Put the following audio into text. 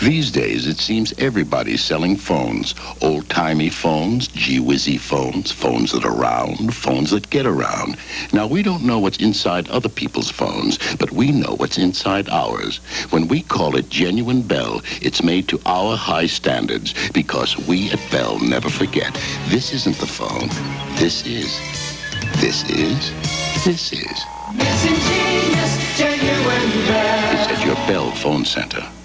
These days, it seems everybody's selling phones. Old-timey phones, gee-whizzy phones, phones that are round, phones that get around. Now, we don't know what's inside other people's phones, but we know what's inside ours. When we call it genuine Bell, it's made to our high standards, because we at Bell never forget. This isn't the phone. This is. This is. This is. It's ingenious, genuine Bell. It's at your Bell phone center.